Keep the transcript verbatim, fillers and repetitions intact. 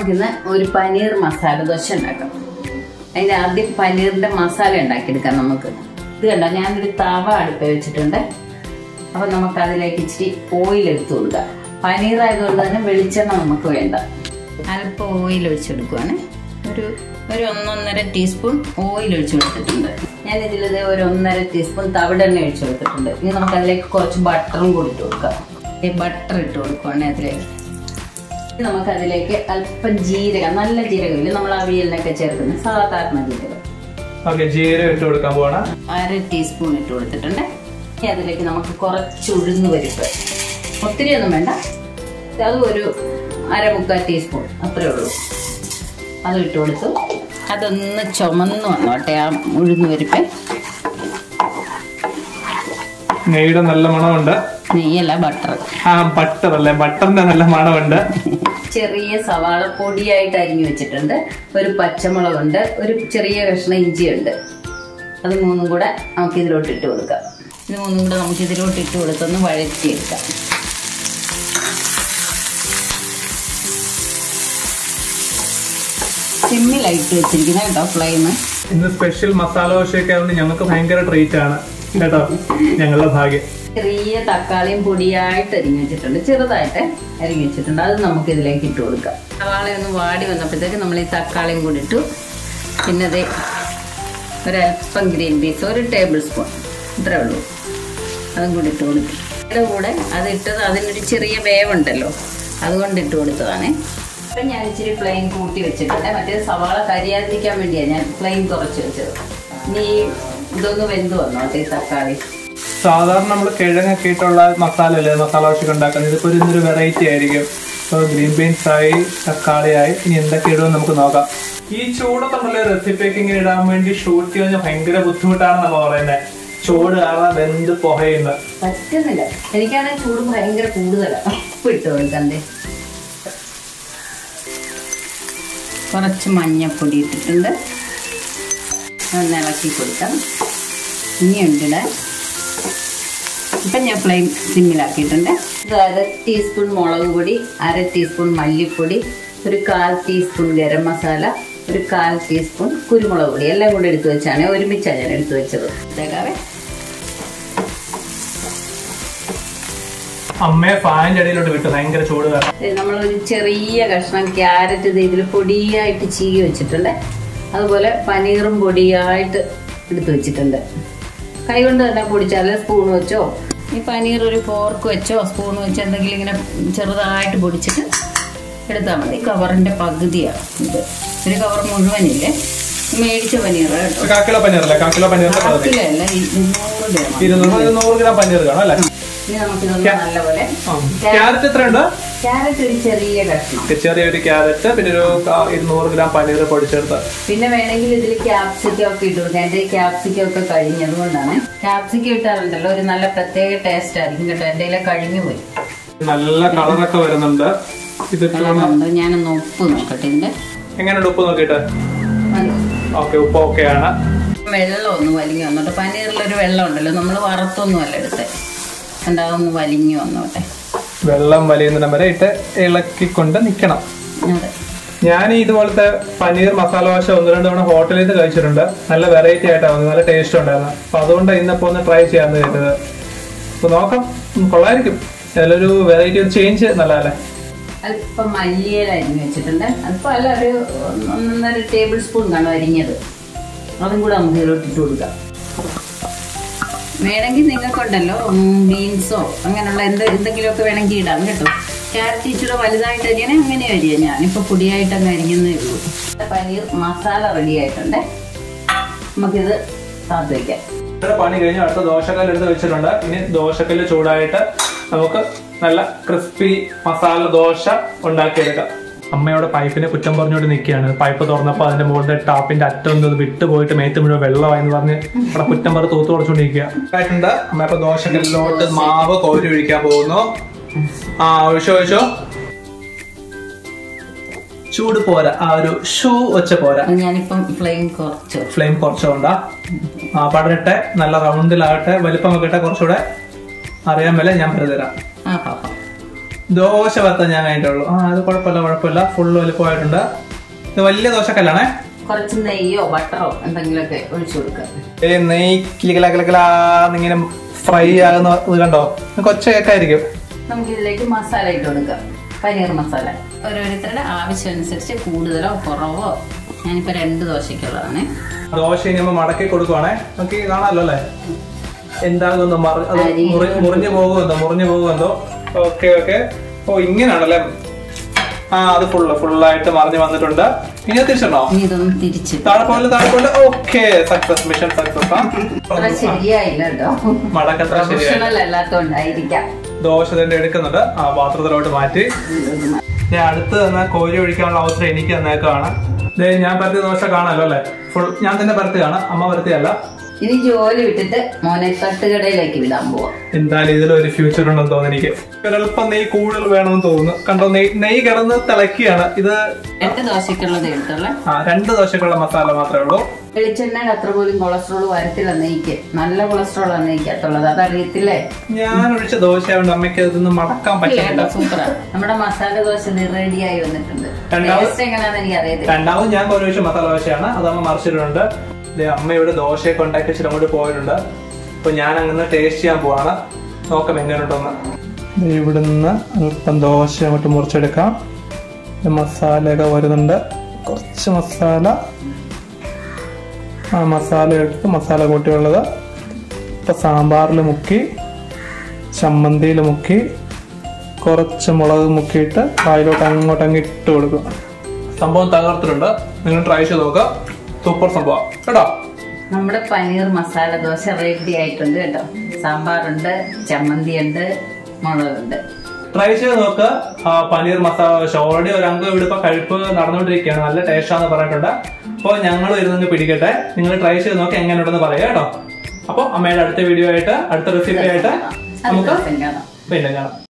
നമുക്കിന്ന് ഒരു പനീർ മസാല ദോശ ഉണ്ടാക്കാം. അതിന് ആദ്യം പനീറിന്റെ മസാല ഉണ്ടാക്കിയെടുക്കാം. നമുക്ക് ഇത് കണ്ടോ, ഞാനൊരു തവ അടുപ്പ് വെച്ചിട്ടുണ്ട്. അപ്പൊ നമുക്ക് അതിലേക്ക് ഇച്ചിരി ഓയിൽ എടുത്തു കൊടുക്കാം. പനീർ ആയതുകൊണ്ട് തന്നെ വെളിച്ചെണ്ണ നമുക്ക് വേണ്ട. അല്പം ഓയിൽ ഒഴിച്ചെടുക്കുവാണ്. ഒരു ഒരു ഒന്നൊന്നര ടീസ്പൂൺ ഓയിൽ ഒഴിച്ചു കൊടുത്തിട്ടുണ്ട്. ഞാൻ ഇതിലത് ഒരു ഒന്നര ടീസ്പൂൺ തവിടെണ്ണ ഒഴിച്ചു കൊടുത്തിട്ടുണ്ട്. ഇനി നമുക്ക് അതിലേക്ക് കുറച്ച് ബട്ടറും കൂടി ഇട്ട് കൊടുക്കാം. ഈ ബട്ടർ ഇട്ട് കൊടുക്കുവാണ് അതിലേക്ക്. നമുക്ക് അതിലേക്ക് അല്പം ജീരകം, നല്ല ജീരകമില്ല, നമ്മൾ അവിയലിനൊക്കെ ചേർക്കുന്ന സാധാരണ ജീരകം. ജീരകം ഇട്ട് കൊടുക്കാൻ പോവാണ്. അര ടീസ്പൂൺ ഇട്ട് കൊടുത്തിട്ടുണ്ട്. ഇനി അതിലേക്ക് നമുക്ക് കുറച്ച് ഉഴുന്ന് പരിപ്പ്, ഒത്തിരി ഒന്നും വേണ്ട, അത് ഒരു അര മുക്കാൽ ടീസ്പൂൺ അത്രേ ഉള്ളൂ. അത് ഇട്ട് കൊടുത്തു. അതൊന്ന് ചുമന്ന് വന്നോട്ടെ ആ ഉഴുന്ന് പരിപ്പ്. നെയ്യുടെ നല്ല മണമുണ്ട്. നെയ്യല്ല, ബട്ടർ. ആ ബട്ടർ അല്ലേ, ബട്ടറിന്റെ നല്ല മണമുണ്ട്. ചെറിയ സവാള പൊടിയായിട്ട് അരിഞ്ഞു വെച്ചിട്ടുണ്ട്. ഒരു പച്ചമുളകുണ്ട്, ഒരു ചെറിയ കഷ്ണം ഇഞ്ചിയുണ്ട്. അത് മൂന്നും കൂടെ നമുക്ക് ഇതിലോട്ട് ഇട്ട് കൊടുക്കാം. ഇത് മൂന്നും കൂടെ നമുക്ക് ഇതിലോട്ട് ഇട്ട് കൊടുത്തൊന്ന് വഴറ്റിയെടുക്കാം. സിമ്മിലായിട്ട് വെച്ചിരിക്കുന്ന കേട്ടോ ഫ്ലെയിം. ഇന്ന് സ്പെഷ്യൽ മസാല ദോശയൊക്കെ ആയതുകൊണ്ട് ഞങ്ങൾക്ക് ഭയങ്കര ട്രീറ്റ് ആണ് കേട്ടോ, ഞങ്ങളുടെ ഭാഗ്യം. ചെറിയ തക്കാളിയും പൊടിയായിട്ട് അരിഞ്ഞു വെച്ചിട്ടുണ്ട്, ചെറുതായിട്ട് അരിഞ്ഞു വെച്ചിട്ടുണ്ട്. അത് നമുക്ക് ഇതിലേക്ക് ഇട്ട് കൊടുക്കാം. സവാള ഒന്ന് വാടി വന്നപ്പോഴത്തേക്ക് നമ്മൾ ഈ തക്കാളിയും കൂടി ഇട്ടു. പിന്നെ അത് ഒരല്പം ഗ്രീൻ പീസ്, ഒരു ടേബിൾ സ്പൂൺ, ഇത്രേ ഉള്ളൂ, അതും കൂടി ഇട്ട് കൊടുക്കും. അതിൻ്റെ കൂടെ അതിട്ടത് അതിനൊരു ചെറിയ വേവുണ്ടല്ലോ, അതുകൊണ്ട് ഇട്ട് കൊടുത്തതാണ്. അപ്പം ഞാൻ ഇച്ചിരി ഫ്ലെയിം കൂട്ടി വെച്ചിട്ടുണ്ട്. മറ്റേ സവാള കരിയാതിരിക്കാൻ വേണ്ടിയാണ് ഞാൻ ഫ്ലെയിം കുറച്ച് വെച്ചത്. ഇനി ഇതൊന്ന് വെന്ത് വന്നോട്ടെ ഈ തക്കാളി. സാധാരണ നമ്മൾ കിഴങ്ങൊക്കെ ഇട്ടുള്ള മസാല അല്ലേ മസാല ദോശ ഉണ്ടാക്കുന്നത്. ഇതിപ്പോൾ ഇന്നൊരു വെറൈറ്റി ആയിരിക്കും. ഇപ്പോൾ ഗ്രീൻ ബീൻസ് ആയി, തക്കാളി ആയി, ഇനി എന്തൊക്കെ ഇടുമെന്ന് നമുക്ക് നോക്കാം. ഈ ചൂടത്തുള്ള റെസിപ്പിയൊക്കെ ഇങ്ങനെ ഇടാൻ വേണ്ടി ഷൂട്ട് ചെയ്യാൻ ഭയങ്കര ബുദ്ധിമുട്ടാണെന്നാണ് പറയുന്നത്. ചൂട് കാരണം വെന്ത് പുകയുന്നത് പറ്റുന്നില്ല. എനിക്കാണെങ്കിൽ ചൂട് ഭയങ്കര കൂടുതലാണ്. ഉപ്പ് ഇട്ട് കൊടുക്കണ്ടേ. കുറച്ച് മഞ്ഞപ്പൊടി ഇട്ടിട്ടുണ്ട്. ഒന്ന് ഇളക്കി കൊടുക്കാം. ഇനിയുണ്ട്. ഇപ്പം ഞാൻ ഫ്ലെയിം സിമ്മിലാക്കിയിട്ടുണ്ട്. ഇത് അര ടീസ്പൂൺ മുളക് പൊടി, അര ടീസ്പൂൺ മല്ലിപ്പൊടി, ഒരു കാൽ ടീസ്പൂൺ ഗരം മസാല, ഒരു കാൽ ടീസ്പൂൺ കുരുമുളക് പൊടി, എല്ലാം കൂടെ എടുത്തു വെച്ചാണ്, ഒരുമിച്ചാണ് ഞാൻ എടുത്തു വെച്ചത്. ഇതേക്കാവേ അമ്മയെ ഫാനിന്റെ ഇടയിലോട്ട് വിട്ടു, ഭയങ്കര ചൂട് കാരണം. നമ്മളൊരു ചെറിയ കഷ്ണം ക്യാരറ്റ് ഇതിൽ പൊടിയായിട്ട് ചീകി വെച്ചിട്ടുണ്ട്. അതുപോലെ പനീറും പൊടിയായിട്ട് എടുത്തു വെച്ചിട്ടുണ്ട്. കൈ കൊണ്ട് തന്നെ പൊടിച്ചാൽ സ്പൂൺ വെച്ചോ, ഈ പനീർ ഒരു ഫോർക്ക് വെച്ചോ സ്പൂൺ വെച്ചോ എന്തെങ്കിലും ഇങ്ങനെ ചെറുതായിട്ട് പൊടിച്ചിട്ട് എടുത്താൽ മതി. കവറിന്റെ പകുതിയാണ് ഇത്. ഒരു കവർ മുഴുവനില്ലേ, മേടിച്ച പനീർ കേട്ടോ. കാക്കിലോ പനീറല്ലേ, കാക്കിലോ പനീറിന്റെ കാക്കിലല്ല, ഇരുന്നൂറ് ഗ്രാം പനീർ കാണും അല്ലേ. ഇനി നമുക്കിതൊന്ന് നല്ലപോലെ. ക്യാരറ്റ് എത്രയുണ്ട്? ക്യാരറ്റ് ഒരു ചെറിയ കഷ്ണം, ചെറിയൊരു ക്യാരറ്റ്, പിന്നെ ഒരു ഇരുന്നൂറ് ഗ്രാം പനീർ പൊടിച്ചെടുത്ത്. പിന്നെ വേണമെങ്കിൽ ഇതിൽ ക്യാപ്സിക്കം ഒക്കെ ഇട്ട് കൊടുക്കാം. എന്റെ ക്യാപ്സിക്കം ഒക്കെ കഴിഞ്ഞതുകൊണ്ടാണ്. ക്യാപ്സിക്കം ഇട്ടാറുണ്ടല്ലോ, ഒരു നല്ല പ്രത്യേക ടേസ്റ്റ് ആയിരിക്കും കേട്ടോ. എന്റെ കഴിഞ്ഞു പോയി. നല്ല കളറൊക്കെ വരുന്നുണ്ട്. ഇത് ഞാനൊന്ന് ഉപ്പ് നോക്കട്ടെ. ഇതിന്റെ എങ്ങനെയുണ്ട് ഉപ്പ് നോക്കിയിട്ട്? ഓക്കെ, ഉപ്പ് ഓക്കെയാണ്. വെള്ളം ഒന്ന് വലിഞ്ഞു വന്നോട്ടെ. പനീറിലൊരു വെള്ളം ഉണ്ടല്ലോ, നമ്മൾ വറുത്തൊന്നും അല്ല എടുത്തേ. ഉണ്ടാകുന്ന വലിഞ്ഞു വന്നോട്ടെ. വെള്ളം വലിയുന്ന വരെ ഇട്ട് ഇളക്കിക്കൊണ്ട് നിൽക്കണം. ഞാൻ ഇതുപോലത്തെ പനീർ മസാല ദോശ ഒന്ന് രണ്ട് തവണ ഹോട്ടലിൽ നിന്ന് കഴിച്ചിട്ടുണ്ട്. നല്ല വെറൈറ്റി ആയിട്ടാണ്, നല്ല ടേസ്റ്റ് ഉണ്ടായിരുന്നു. അപ്പൊ അതുകൊണ്ട് ഇന്നിപ്പോ ഒന്ന് ട്രൈ ചെയ്യാന്ന് കേട്ടത്. അപ്പൊ നോക്കാം, കൊള്ളായിരിക്കും. അതിലൊരു വെറൈറ്റി, ഒരു ചേഞ്ച് നല്ലതല്ലേ. അല്പം മല്ലിയില അരിഞ്ഞു വെച്ചിട്ടുണ്ട്. അല്പം അല്ല, ഒരു ഒന്നൊന്നര ടേബിൾ സ്പൂൺ കാണും അരിഞ്ഞത്. അതും കൂടെ നമുക്ക് ഇതിലോട്ട് ഇട്ട് കൊടുക്കാം. വേണമെങ്കിൽ നിങ്ങൾക്കുണ്ടല്ലോ ബീൻസോ അങ്ങനെയുള്ള എന്ത് എന്തെങ്കിലുമൊക്കെ വേണമെങ്കിൽ ഇടാം കേട്ടോ. ക്യാരറ്റ് ഇച്ചിരി വലുതായിട്ട് അരിയണേ, അങ്ങനെ അരിയാം. ഞാനിപ്പോൾ പൊടിയായിട്ട് അങ്ങ് അരിഞ്ഞതേ ഉള്ളൂ. പനീർ മസാല റെഡി ആയിട്ടുണ്ട്. നമുക്കിത് താത്ത് വയ്ക്കാം. പണി കഴിഞ്ഞ് അടുത്ത ദോശക്കല്ല് എടുത്ത് വെച്ചിട്ടുണ്ട്. ഇനി ദോശക്കല്ല് ചൂടായിട്ട് നമുക്ക് നല്ല ക്രിസ്പി മസാല ദോശ ഉണ്ടാക്കിയെടുക്കാം. അമ്മയോടെ പൈപ്പിനെ കുറ്റം പറഞ്ഞുകൊണ്ട് നിൽക്കുകയാണ്. പൈപ്പ് തുറന്നപ്പോൾ അതിന്റെ മുകളിലെ ടാപ്പിന്റെ അറ്റം വിട്ടു പോയിട്ട് മേത്ത് മുഴുവൻ വെള്ളമായെന്ന് പറഞ്ഞ് അവിടെ കുറ്റം പറഞ്ഞ് തൂത്ത് കുറച്ചുകൊണ്ടിരിക്കുക ആയിട്ടുണ്ട്. അമ്മ ഇപ്പൊ ദോശക്കല്ലിലോട്ട് മാവ് കോരി ഒഴിക്കാൻ പോകുന്നു. ആ ഒഴിച്ചോ ഒഴിച്ചോ. ചൂട് പോരാ, ആ ഒരു ഷൂ വെച്ച പോരാ. ഞാനിപ്പം ഫ്ലെയിം കുറച്ച് ഫ്ലെയിം കുറച്ചുകൊണ്ടാ. ആ പടരട്ടെ, നല്ല റൗണ്ടിലാകട്ടെ, വലിപ്പം വെക്കട്ടെ. കുറച്ചുകൂടെ അറിയാൻ മേലെ ഞാൻ പറഞ്ഞുതരാം. ദോശ പരത്താൻ ഞാൻ കഴിഞ്ഞിട്ടുള്ളൂ. ആ അത് കുഴപ്പമില്ല കുഴപ്പമില്ല ഫുള്ള് വലുപ്പമായിട്ടുണ്ട്. ഇത് വലിയ ദോശക്കല്ലാണേ. കുറച്ച് നെയ്യോ ബട്ടറോ എന്തെങ്കിലുമൊക്കെ ഒഴിച്ചു കൊടുക്കാം. ഏ നെയ് കിലകിലാന്നിങ്ങനെ ഫ്രൈ ആകുന്ന ഇത് കണ്ടോ, കൊച്ച കേക്കായിരിക്കും. നമുക്ക് ഇതിലേക്ക് മസാല ഇട്ട് കൊടുക്കാം. പനീർ മസാല ഓരോരുത്തരുടെ ആവശ്യം അനുസരിച്ച് കൂടുതലോ കുറവോ. ഞാനിപ്പോ രണ്ട് ദോശക്കുള്ളതാണ്. ദോശ ഇനി മടക്കി കൊടുക്കുവാണേ. നമുക്ക് കാണാമല്ലോ അല്ലേ എന്താകുമെന്നോ, മുറിഞ്ഞു പോകുമെന്നോ മുറിഞ്ഞു പോകുമെന്നോ. Okay okay. ഓ ഇങ്ങനെയാണല്ലേ. ആ അത് ഫുള്ള് ഫുള്ളായിട്ട് മറിഞ്ഞു വന്നിട്ടുണ്ട്. ഇനി തിരിച്ചിടണോ? തിരിച്ച് താഴെ പോലെ താഴെ പോലെ. Okay success, mission success. ശരിയായില്ല കേട്ടോ, മടക്കത്ര ശരിയായില്ലാത്തോണ്ടായിരിക്കാം. ദോശ തന്നെ എടുക്കുന്നുണ്ട്. ആ പാത്രത്തിലോട്ട് മാറ്റി ഞാൻ അടുത്ത് തന്നെ കോരി ഒഴിക്കാനുള്ള അവസരം എനിക്ക് തന്നേക്കാണ്. ഞാൻ പരത്തിയ ദോശ കാണാമല്ലോ അല്ലെ. ഫുൾ ഞാൻ തന്നെ പരത്തിയാണ്, അമ്മ പരത്തിയല്ല. ഇനി ജോലി വിട്ടിട്ട് മോനെ തട്ടുകടയിലേക്ക് വിടാൻ പോവാ. എന്തായാലും ഇതിലൊരു ഫ്യൂച്ചർ ഉണ്ടെന്ന് തോന്നുന്നു എനിക്ക്. ഒരൽപ്പം നെയ്യ് കൂടുതൽ വേണമെന്ന് തോന്നുന്നു. കണ്ടോ നെയ് നെയ്യ് കിടന്ന് തിളക്കിയാണ്. ഇത് രണ്ട് ദോശക്കുള്ളത് എടുത്തുള്ള ആ രണ്ട് ദോശക്കുള്ള മസാല മാത്രമേ ഉള്ളൂ. വെളിച്ചെണ്ണയുടെ അത്ര പോലും കൊളസ്ട്രോൾ വരത്തില്ല നെയ്ക്ക്. നല്ല കൊളസ്ട്രോൾ ആണ് നെയ്ക്കകത്തുള്ളത്, അതറിയത്തില്ലേ? ഞാൻ ഒഴിച്ച ദോശയുണ്ട് അമ്മയ്ക്ക് ഇതൊന്നും മടക്കാൻ പറ്റില്ല. സൂപ്പറാ. നമ്മുടെ മസാല ദോശ റെഡിയായി വന്നിട്ടുണ്ട്. എങ്ങനെയാണെന്ന് എനിക്ക് അറിയത്തില്ല. രണ്ടാമത് ഞാൻ ഒഴിച്ച മസാല ദോശയാണ്, അതമ്മ മറിച്ചിട്ടുണ്ട്. അമ്മ ഇവിടെ ദോശയൊക്കെ ഉണ്ടാക്കി വെച്ചിട്ട് അങ്ങോട്ട് പോയിട്ടുണ്ട്. അപ്പൊ ഞാൻ അങ്ങനെ ടേസ്റ്റ് ചെയ്യാൻ പോവാണ്. നോക്കാം എങ്ങനെയുണ്ടെന്ന്. ഇവിടുന്ന് അല്പം ദോശ അങ്ങോട്ട് മുറിച്ചെടുക്കാം. മസാലയൊക്കെ വരുന്നുണ്ട്. കുറച്ച് മസാല ആ മസാല എടുത്ത് മസാല കൂട്ടിയുള്ളത് ഇപ്പൊ സാമ്പാറിൽ മുക്കി, ചമ്മന്തിയിൽ മുക്കി, കുറച്ച് മുളക് മുക്കിയിട്ട് വായിലോട്ട് അങ്ങോട്ട് അങ്ങ് ഇട്ട് കൊടുക്കും. സംഭവം തകർത്തിട്ടുണ്ട്. നിങ്ങൾ ട്രൈ ചെയ്ത് നോക്കുക. സൂപ്പർ സംഭവം കേട്ടോ. നമ്മുടെ പനീർ മസാല ദോശ റെഡി ആയിട്ടുണ്ട് കേട്ടോ. സാമ്പാറുണ്ട്, ചമ്മന്തി ഉണ്ട്, മുളകുണ്ട്. ട്രൈ ചെയ്ത് നോക്കുക പനീർ മസാല ദോശ. ഓൾറെഡി ഒരു അംഗം ഇവിടെ ഇപ്പൊ കഴിപ്പ് നടന്നുകൊണ്ടിരിക്കുകയാണ്. നല്ല ടേസ്റ്റാന്ന് പറഞ്ഞിട്ടുണ്ട്. അപ്പോൾ ഞങ്ങൾ ഇരുന്ന് പിടിക്കട്ടെ. നിങ്ങൾ ട്രൈ ചെയ്ത് നോക്കി എങ്ങനെയുണ്ടെന്ന് പറയാം കേട്ടോ. അപ്പോൾ അമ്മയുടെ അടുത്ത വീഡിയോ ആയിട്ട് അടുത്ത റെസിപ്പി ആയിട്ട് നമുക്ക് പിന്നെ കാണാം.